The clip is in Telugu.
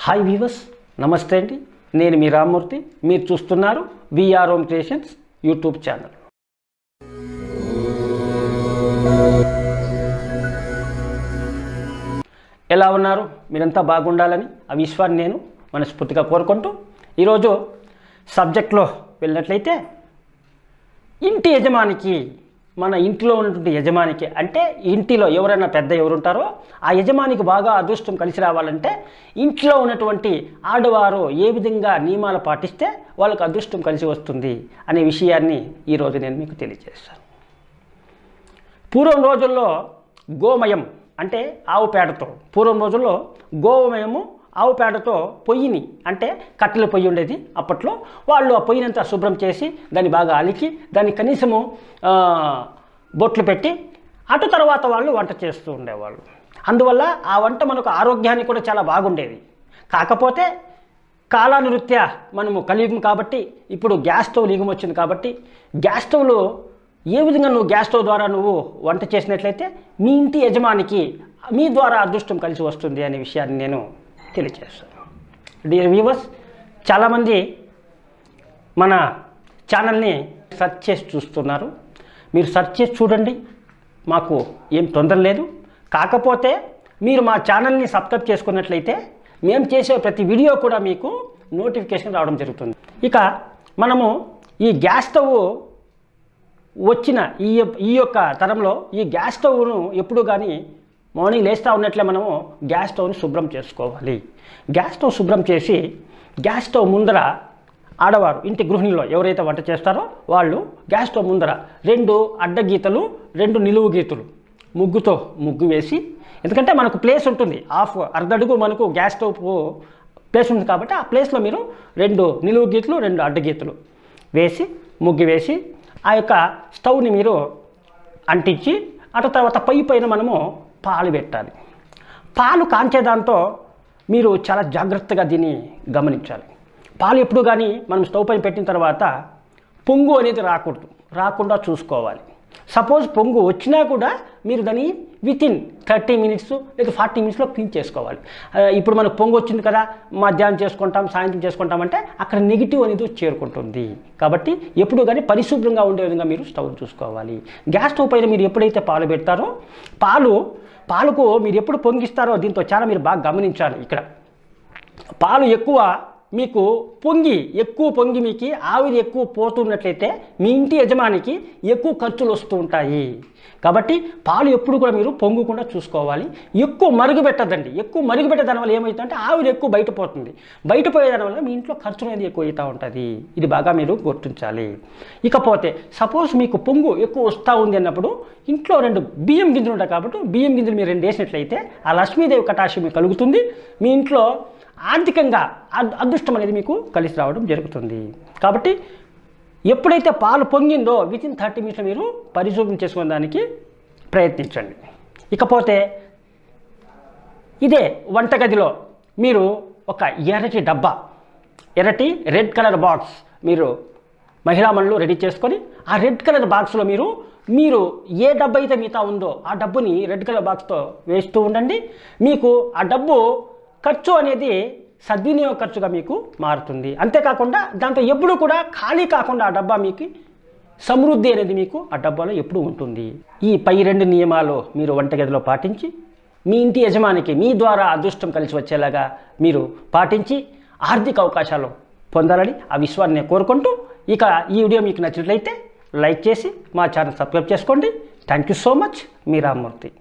హాయ్ వీవర్స్, నమస్తే అండి. నేను మీ రామమూర్తి. మీరు చూస్తున్నారు VR home creations YouTube channel. ఎలా ఉన్నారు? మీరంతా బాగుండాలని ఆ విశ్వాన్ని నేను మనస్ఫూర్తిగా కోరుకుంటూ ఈరోజు సబ్జెక్ట్లో వెళ్ళినట్లయితే, ఇంటి యజమానికి, మన ఇంటిలో ఉన్నటువంటి యజమానికి, అంటే ఇంటిలో ఎవరైనా పెద్ద ఎవరుంటారో ఆ యజమానికి బాగా అదృష్టం కలిసి రావాలంటే ఇంట్లో ఉన్నటువంటి ఆడవారు ఏ విధంగా నియమాలు పాటిస్తే వాళ్ళకు అదృష్టం కలిసి వస్తుంది అనే విషయాన్ని ఈరోజు నేను మీకు తెలియజేస్తాను. పూర్వం రోజుల్లో గోమయం అంటే ఆవు పేడతో, పూర్వం రోజుల్లో గోమయము ఆవు పేడతో పొయ్యిని, అంటే కట్టెల పొయ్యి ఉండేది అప్పట్లో. వాళ్ళు ఆ పొయ్యినంతా శుభ్రం చేసి దాన్ని బాగా అలికి దాన్ని కనీసము బొట్లు పెట్టి అటు తర్వాత వాళ్ళు వంట చేస్తూ ఉండేవాళ్ళు. అందువల్ల ఆ వంట మనకు ఆరోగ్యానికి కూడా చాలా బాగుండేది. కాకపోతే కాలానురీత్యా మనము కలియుగం కాబట్టి ఇప్పుడు గ్యాస్ స్టవ్ యుగం వచ్చింది కాబట్టి గ్యాస్ స్టవ్లో ఏ విధంగా నువ్వు గ్యాస్ స్టవ్ ద్వారా నువ్వు వంట చేసినట్లయితే మీ ఇంటి యజమానికి మీ ద్వారా అదృష్టం కలిసి వస్తుంది అనే విషయాన్ని నేను తెలియజేస్తాను. డియర్ వ్యూవర్స్, చాలామంది మన ఛానల్ని సెర్చ్ చేసి చూస్తున్నారు. మీరు సెర్చ్ చేసి చూడండి, మాకు ఏం తొందర లేదు. కాకపోతే మీరు మా ఛానల్ని సబ్స్క్రైబ్ చేసుకున్నట్లయితే మేము చేసే ప్రతి వీడియో కూడా మీకు నోటిఫికేషన్ రావడం జరుగుతుంది. ఇక మనము ఈ గ్యాస్ స్టవ్ వచ్చిన ఈ యొక్క తరంలో ఈ గ్యాస్ స్టవ్ను ఎప్పుడు కానీ మార్నింగ్ లేస్తూ ఉన్నట్లే మనము గ్యాస్ స్టవ్ని శుభ్రం చేసుకోవాలి. గ్యాస్ స్టవ్ శుభ్రం చేసి గ్యాస్ స్టవ్ ముందర ఆడవారు, ఇంటి గృహిణిలో ఎవరైతే వంట చేస్తారో వాళ్ళు గ్యాస్ స్టవ్ ముందర 2 అడ్డగీతలు 2 నిలువు గీతలు ముగ్గుతో ముగ్గు వేసి, ఎందుకంటే మనకు ప్లేస్ ఉంటుంది, అర్ధడుగు మనకు గ్యాస్ స్టవ్ ప్లేస్ ఉంది కాబట్టి ఆ ప్లేస్లో మీరు 2 నిలువు గీతలు 2 అడ్డగీతలు వేసి ముగ్గు వేసి ఆ యొక్క స్టవ్ని మీరు అంటించి అటు తర్వాత పైన మనము పాలు పెట్టాలి. పాలు కాంచేదాంతో మీరు చాలా జాగ్రత్తగా దీన్ని గమనించాలి. పాలు ఎప్పుడు కానీ మనం స్టవ్ పైన పెట్టిన తర్వాత పొంగు అనేది రాకుండా చూసుకోవాలి. సపోజ్ పొంగు వచ్చినా కూడా మీరు దాన్ని వితిన్ 30 మినిట్స్ లేదా 40 మినిట్స్లో క్లీన్ చేసుకోవాలి. ఇప్పుడు మనకు పొంగు వచ్చింది కదా, మధ్యాహ్నం చేసుకుంటాం, సాయంత్రం చేసుకుంటాం అంటే అక్కడ నెగిటివ్ అనేది చేరుకుంటుంది. కాబట్టి ఎప్పుడు కానీ పరిశుభ్రంగా ఉండే విధంగా మీరు స్టవ్ చూసుకోవాలి. గ్యాస్ స్టవ్ పైన మీరు ఎప్పుడైతే పాలు పెడతారో పాలకు మీరు ఎప్పుడు పొంగిస్తారో దీంతో చాలా మీరు బాగా గమనించాలి. ఇక్కడ పాలు మీకు ఎక్కువ పొంగి మీకు ఆవిరి ఎక్కువ పోతున్నట్లయితే మీ ఇంటి యజమానికి ఎక్కువ ఖర్చులు వస్తూ ఉంటాయి. కాబట్టి పాలు ఎప్పుడు కూడా మీరు పొంగకుండా చూసుకోవాలి. ఎక్కువ మరుగుపెట్టదండి. ఎక్కువ మరుగుపెట్టే దానివల్ల ఏమవుతుందంటే ఆవిరి ఎక్కువ బయటపోయే దానివల్ల మీ ఇంట్లో ఖర్చు అనేది ఎక్కువ అవుతూ ఉంటుంది. ఇది బాగా మీరు గుర్తించాలి. ఇకపోతే సపోజ్ మీకు పొంగు ఎక్కువ వస్తూ ఉంది అన్నప్పుడు ఇంట్లో 2 బియ్యం గింజలు ఉంటాయి కాబట్టి బియ్యం గింజలు మీరు 2 వేసినట్లయితే ఆ లక్ష్మీదేవి కటాక్షం మీకు కలుగుతుంది. మీ ఇంట్లో ఆర్థికంగా అదృష్టం అనేది మీకు కలిసి రావడం జరుగుతుంది. కాబట్టి ఎప్పుడైతే పాలు పొంగిందో వితిన్ 30 మినిట్స్లో మీరు పరిశుభ్రం చేసుకోవడానికి ప్రయత్నించండి. ఇకపోతే ఇదే వంటగదిలో మీరు ఒక ఎర్రటి రెడ్ కలర్ బాక్స్ మీరు మహిళా మనులు రెడీ చేసుకొని ఆ రెడ్ కలర్ బాక్స్లో మీరు ఏ డబ్బు అయితే మిగతా ఉందో ఆ డబ్బుని రెడ్ కలర్ బాక్స్తో వేస్తూ ఉండండి. మీకు ఆ డబ్బు ఖర్చు అనేది సద్వినియోగ ఖర్చుగా మీకు మారుతుంది. అంతేకాకుండా దాంతో ఎప్పుడు కూడా ఖాళీ కాకుండా ఆ డబ్బా మీకు సమృద్ధి అనేది మీకు ఆ డబ్బాలో ఎప్పుడు ఉంటుంది. ఈ పై 2 నియమాలు మీరు వంటగదిలో పాటించి మీ ఇంటి యజమానికి మీ ద్వారా అదృష్టం కలిసి వచ్చేలాగా మీరు పాటించి ఆర్థిక అవకాశాలు పొందాలని ఆ విశ్వాన్ని నేను కోరుకుంటూ, ఇక ఈ వీడియో మీకు నచ్చినట్లయితే లైక్ చేసి మా ఛానల్ సబ్స్క్రైబ్ చేసుకోండి. Thank you so much. మీ రామమూర్తి.